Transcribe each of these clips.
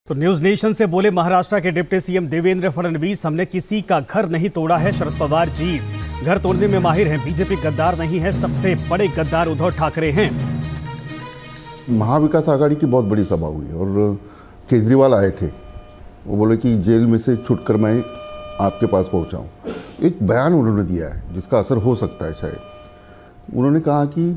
तो news nation से बोले महाराष्ट्र के डिप्टी सीएम देवेंद्र फडणवीस, हमने किसी का घर नहीं तोड़ा है। शरद पवार जी घर तोड़ने में माहिर हैं। बीजेपी गद्दार नहीं है, सबसे बड़े गद्दार उद्धव ठाकरे हैं। महाविकास आघाड़ी की बहुत बड़ी सभा हुई और केजरीवाल आए थे। वो बोले कि जेल में से छुटकर मैं आपके पास पहुंचा हूं। एक बयान उन्होंने दिया है जिसका असर हो सकता है शायद। उन्होंने कहा कि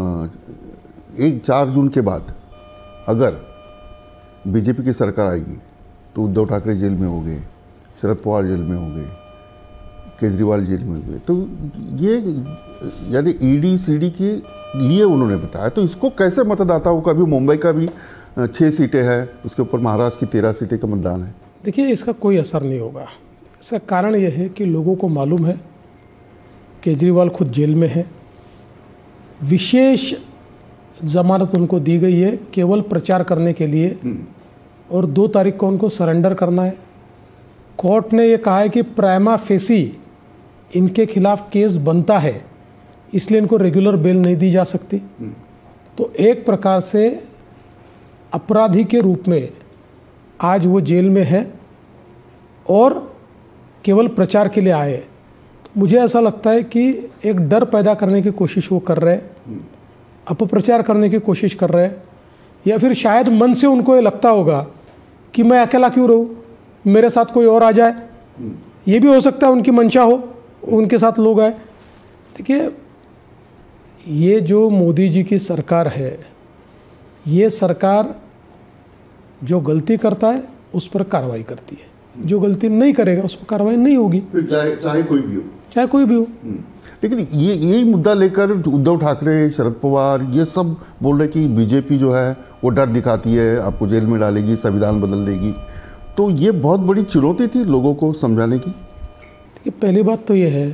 4 जून के बाद अगर बीजेपी की सरकार आएगी तो उद्धव ठाकरे जेल में हो गए, शरद पवार जेल में हो गए, केजरीवाल जेल में हो गए। तो ये यानी ईडी सीडी के लिए उन्होंने बताया। तो इसको कैसे मतदाताओं का भी, मुंबई का भी 6 सीटें हैं, उसके ऊपर महाराष्ट्र की 13 सीटें का मतदान है। देखिए, इसका कोई असर नहीं होगा। इसका कारण यह है कि लोगों को मालूम है केजरीवाल खुद जेल में है, विशेष जमानत उनको दी गई है केवल प्रचार करने के लिए, और 2 तारीख को उनको सरेंडर करना है। कोर्ट ने ये कहा है कि प्राइमा फेसी इनके खिलाफ केस बनता है, इसलिए इनको रेगुलर बेल नहीं दी जा सकती। तो एक प्रकार से अपराधी के रूप में आज वो जेल में है और केवल प्रचार के लिए आए। तो मुझे ऐसा लगता है कि एक डर पैदा करने की कोशिश वो कर रहे हैं, अपप्रचार करने की कोशिश कर रहे हैं, या फिर शायद मन से उनको ये लगता होगा कि मैं अकेला क्यों रहूं, मेरे साथ कोई और आ जाए। ये भी हो सकता है उनकी मंशा हो, उनके साथ लोग आए। देखिए, ये जो मोदी जी की सरकार है, ये सरकार जो गलती करता है उस पर कार्रवाई करती है, जो गलती नहीं करेगा उस पर कार्रवाई नहीं होगी, चाहे कोई भी हो, चाहे कोई भी हो। लेकिन यही मुद्दा लेकर उद्धव ठाकरे, शरद पवार ये सब बोल रहे कि बीजेपी जो है वो डर दिखाती है, आपको जेल में डालेगी, संविधान बदल देगी। तो ये बहुत बड़ी चुनौती थी लोगों को समझाने की। देखिए, पहली बात तो ये है,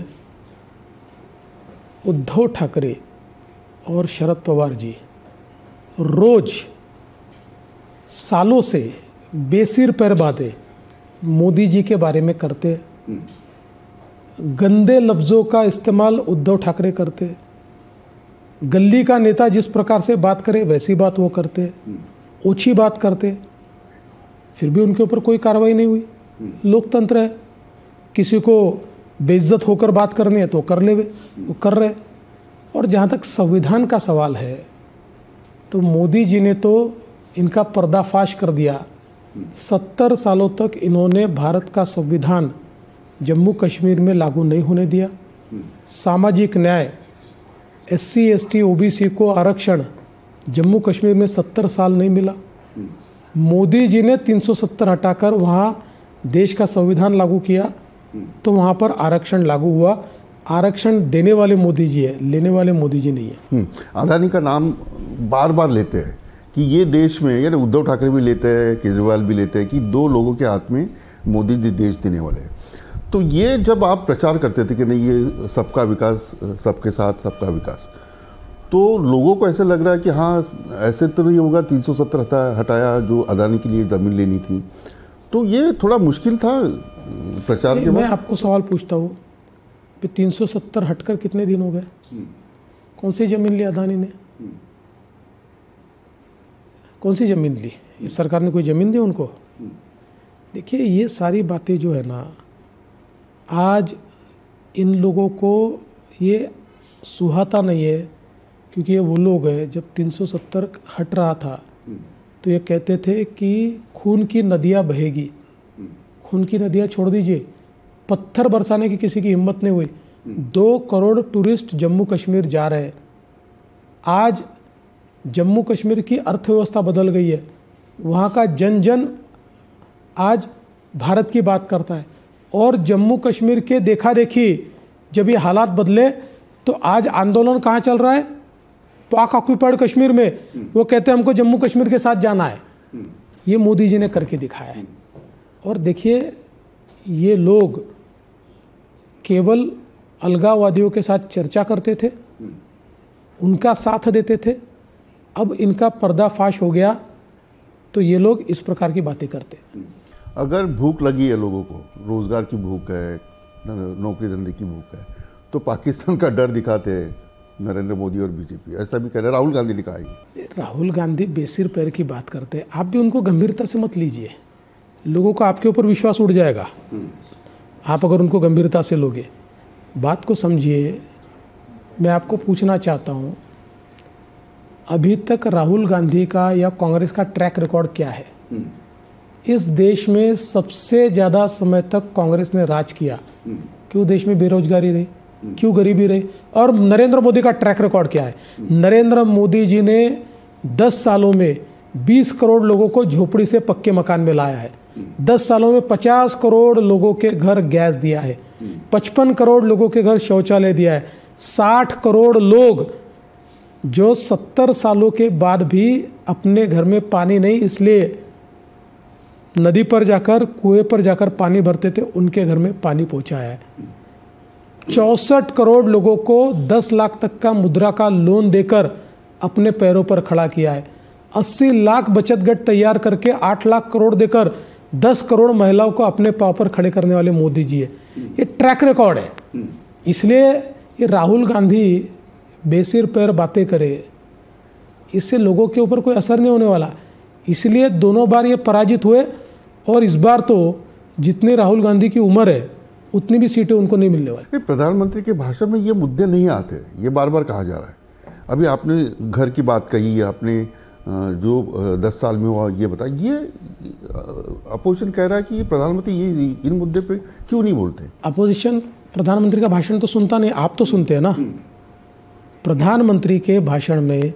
उद्धव ठाकरे और शरद पवार जी रोज सालों से बेसिर पैर बातें मोदी जी के बारे में करते, गंदे लफ्ज़ों का इस्तेमाल उद्धव ठाकरे करते, गली का नेता जिस प्रकार से बात करे वैसी बात वो करते, ओछी बात करते, फिर भी उनके ऊपर कोई कार्रवाई नहीं हुई। लोकतंत्र है, किसी को बेइज्जत होकर बात करनी है तो कर ले, वो कर रहे। और जहाँ तक संविधान का सवाल है, तो मोदी जी ने तो इनका पर्दाफाश कर दिया। 70 सालों तक इन्होंने भारत का संविधान जम्मू कश्मीर में लागू नहीं होने दिया। सामाजिक न्याय, SC ST OBC को आरक्षण जम्मू कश्मीर में 70 साल नहीं मिला। मोदी जी ने 370 हटाकर वहाँ देश का संविधान लागू किया, तो वहाँ पर आरक्षण लागू हुआ। आरक्षण देने वाले मोदी जी है, लेने वाले मोदी जी नहीं है। अदानी का नाम बार बार लेते हैं कि ये देश में, यानी उद्धव ठाकरे भी लेते हैं, केजरीवाल भी लेते हैं कि 2 लोगों के हाथ में मोदी जी देश देने वाले हैं। तो ये जब आप प्रचार करते थे कि नहीं ये सबका विकास, सबके साथ सबका विकास, तो लोगों को ऐसे लग रहा है कि हाँ ऐसे तो नहीं होगा, 370 हटाया जो अदानी के लिए ज़मीन लेनी थी। तो ये थोड़ा मुश्किल था प्रचार के बाद। मैं आपको सवाल पूछता हूँ, 370 हटकर कितने दिन हो गए? कौन सी ज़मीन ली अदानी ने? कौन सी ज़मीन ली? इस सरकार ने कोई ज़मीन दी उनको? देखिए, ये सारी बातें जो है ना, आज इन लोगों को ये सुहाता नहीं है, क्योंकि ये वो लोग हैं जब 370 हट रहा था तो ये कहते थे कि खून की नदियाँ बहेगी। खून की नदियाँ छोड़ दीजिए, पत्थर बरसाने की किसी की हिम्मत नहीं हुई। 2 करोड़ टूरिस्ट जम्मू कश्मीर जा रहे हैं। आज जम्मू कश्मीर की अर्थव्यवस्था बदल गई है, वहाँ का जन जन आज भारत की बात करता है। और जम्मू कश्मीर के देखा देखी जब ये हालात बदले, तो आज आंदोलन कहाँ चल रहा है? पाक ऑक्यूपाइड कश्मीर में। वो कहते हैं हमको जम्मू कश्मीर के साथ जाना है। ये मोदी जी ने करके दिखाया है। और देखिए, ये लोग केवल अलगाववादियों के साथ चर्चा करते थे, उनका साथ देते थे। अब इनका पर्दाफाश हो गया तो ये लोग इस प्रकार की बातें करते। अगर भूख लगी है लोगों को, रोजगार की भूख है, नौकरी धंधे की भूख है, तो पाकिस्तान का डर दिखाते हैं नरेंद्र मोदी और बीजेपी, ऐसा भी कह रहे हैं। राहुल गांधी ने कहा है। राहुल गांधी बेसिर पैर की बात करते हैं, आप भी उनको गंभीरता से मत लीजिए। लोगों का आपके ऊपर विश्वास उड़ जाएगा, आप अगर उनको गंभीरता से लोगे। बात को समझिए। मैं आपको पूछना चाहता हूँ, अभी तक राहुल गांधी का या कांग्रेस का ट्रैक रिकॉर्ड क्या है? इस देश में सबसे ज़्यादा समय तक कांग्रेस ने राज किया, क्यों देश में बेरोजगारी रही, क्यों गरीबी रही? और नरेंद्र मोदी का ट्रैक रिकॉर्ड क्या है? नरेंद्र मोदी जी ने 10 सालों में 20 करोड़ लोगों को झोपड़ी से पक्के मकान में लाया है। 10 सालों में 50 करोड़ लोगों के घर गैस दिया है, 55 करोड़ लोगों के घर शौचालय दिया है, 60 करोड़ लोग जो 70 सालों के बाद भी अपने घर में पानी नहीं, इसलिए नदी पर जाकर कुएं पर जाकर पानी भरते थे, उनके घर में पानी पहुंचाया है। 64 करोड़ लोगों को 10 लाख तक का मुद्रा का लोन देकर अपने पैरों पर खड़ा किया है। 80 लाख बचत गट तैयार करके 8 लाख करोड़ देकर 10 करोड़ महिलाओं को अपने पांव पर खड़े करने वाले मोदी जी है। ये ट्रैक रिकॉर्ड है। इसलिए ये राहुल गांधी बेसिर पैर बातें करे, इससे लोगों के ऊपर कोई असर नहीं होने वाला। इसलिए दोनों बार ये पराजित हुए, और इस बार तो जितनी राहुल गांधी की उम्र है उतनी भी सीटें उनको नहीं मिलने वाली। प्रधानमंत्री के भाषण में ये मुद्दे नहीं आते, ये बार बार कहा जा रहा है। अभी आपने घर की बात कही, आपने जो 10 साल में हुआ ये बताया, ये अपोजिशन कह रहा है कि ये प्रधानमंत्री ये इन मुद्दे पे क्यों नहीं बोलते? अपोजिशन प्रधानमंत्री का भाषण तो सुनता नहीं, आप तो सुनते हैं ना। प्रधानमंत्री के भाषण में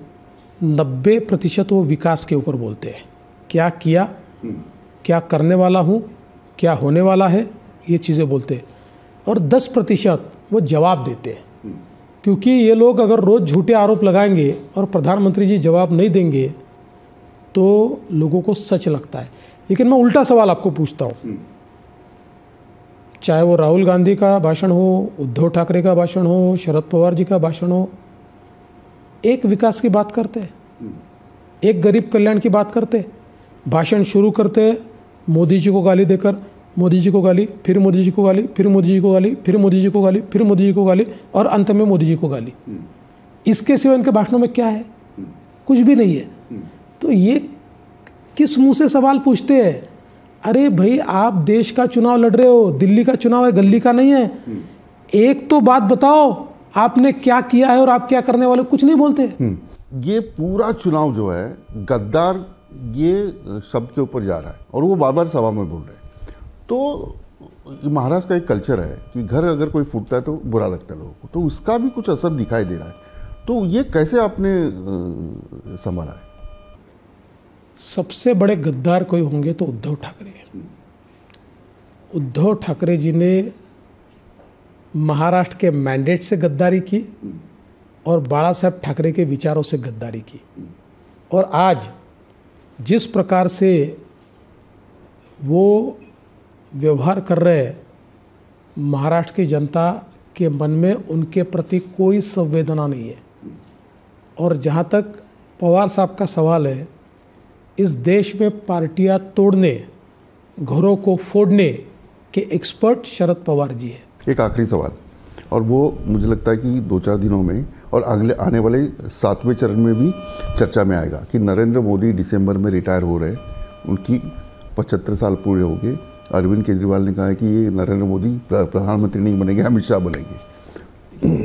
90% वो विकास के ऊपर बोलते हैं, क्या किया, क्या करने वाला हूँ, क्या होने वाला है, ये चीज़ें बोलते हैं। और 10% वो जवाब देते हैं, क्योंकि ये लोग अगर रोज़ झूठे आरोप लगाएंगे और प्रधानमंत्री जी जवाब नहीं देंगे तो लोगों को सच लगता है। लेकिन मैं उल्टा सवाल आपको पूछता हूँ, चाहे वो राहुल गांधी का भाषण हो, उद्धव ठाकरे का भाषण हो, शरद पवार जी का भाषण हो, एक विकास की बात करते, एक गरीब कल्याण की बात करते, भाषण शुरू करते मोदी जी को गाली देकर, मोदी जी को गाली, फिर मोदी जी को गाली, फिर मोदी जी को गाली, फिर मोदी जी को गाली, फिर मोदी जी को गाली, और अंत में मोदी जी को गाली। इसके सिवा इनके भाषणों में क्या है? कुछ भी नहीं है। तो ये किस मुंह से सवाल पूछते हैं? अरे भाई, आप देश का चुनाव लड़ रहे हो, दिल्ली का चुनाव है, गली का नहीं है। एक तो बात बताओ, आपने क्या किया है और आप क्या करने वाले, कुछ नहीं बोलते। ये पूरा चुनाव जो है गद्दार ये शब्द के ऊपर जा रहा है, और वो बार बार सभा में बोल रहे हैं। तो महाराष्ट्र का एक कल्चर है कि घर अगर कोई फूटता है तो बुरा लगता है लोगों को, तो उसका भी कुछ असर दिखाई दे रहा है। तो ये कैसे आपने संभाला है? सबसे बड़े गद्दार कोई होंगे तो उद्धव ठाकरे। उद्धव ठाकरे जी ने महाराष्ट्र के मैंडेट से गद्दारी की और बाला साहब ठाकरे के विचारों से गद्दारी की। और आज जिस प्रकार से वो व्यवहार कर रहे हैं, महाराष्ट्र की जनता के मन में उनके प्रति कोई संवेदना नहीं है। और जहाँ तक पवार साहब का सवाल है, इस देश में पार्टियां तोड़ने, घरों को फोड़ने के एक्सपर्ट शरद पवार जी है। एक आखिरी सवाल, और वो मुझे लगता है कि 2-4 दिनों में और अगले आने वाले 7वें चरण में भी चर्चा में आएगा कि नरेंद्र मोदी दिसंबर में रिटायर हो रहे हैं, उनकी 75 साल पूरे हो गए। अरविंद केजरीवाल ने कहा है कि ये नरेंद्र मोदी प्रधानमंत्री नहीं बनेंगे, अमित शाह बनेंगे।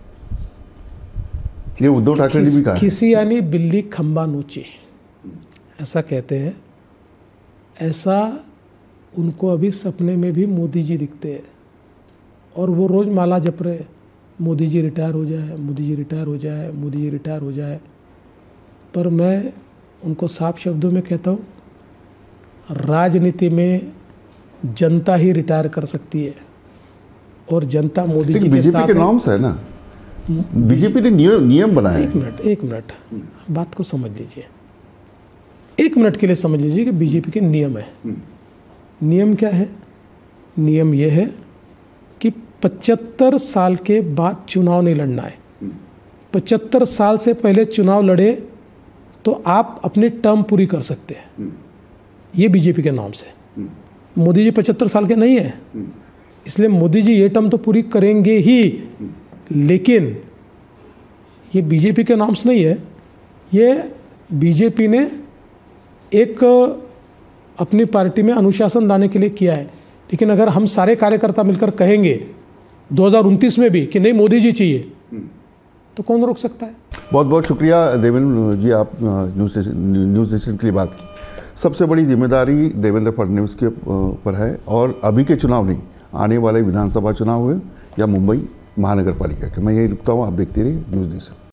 ये उद्धव ठाकरे ने भी कहा। किसी यानी बिल्ली खंबा नोचे, ऐसा कहते हैं। ऐसा उनको अभी सपने में भी मोदी जी दिखते हैं, और वो रोज़ माला जप रहे, मोदी जी रिटायर हो जाए, मोदी जी रिटायर हो जाए, मोदी जी रिटायर हो जाए। पर मैं उनको साफ शब्दों में कहता हूँ, राजनीति में जनता ही रिटायर कर सकती है, और जनता मोदी जी के बीजेपी साथ के नॉर्म्स है ना, बीजेपी ने नियम बनाए। एक मिनट बात को समझ लीजिए, 1 मिनट के लिए समझ लीजिए कि बीजेपी के नियम है। नियम क्या है? नियम यह है कि 75 साल के बाद चुनाव नहीं लड़ना है। 75 साल से पहले चुनाव लड़े तो आप अपनी टर्म पूरी कर सकते हैं। ये बीजेपी के नाम से। मोदी जी 75 साल के नहीं है, इसलिए मोदी जी ये टर्म तो पूरी करेंगे ही, लेकिन ये बीजेपी के नाम से नहीं है। ये बीजेपी ने एक अपनी पार्टी में अनुशासन लाने के लिए किया है। लेकिन अगर हम सारे कार्यकर्ता मिलकर कहेंगे 2029 में भी कि नहीं मोदी जी चाहिए, तो कौन रोक सकता है। बहुत बहुत शुक्रिया देवेंद्र जी, आप न्यूज़ नेशन के लिए बात की। सबसे बड़ी जिम्मेदारी देवेंद्र फडणवीस के ऊपर है, और अभी के चुनाव नहीं, आने वाले विधानसभा चुनाव हुए या मुंबई महानगर पालिका के। मैं यही रुकता हूँ, आप देखते रहिए न्यूज़ नेशन।